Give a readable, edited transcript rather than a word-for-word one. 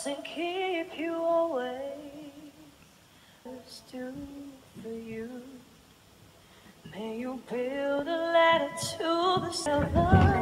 and keep you always. Do for you. May you build a ladder to the silver.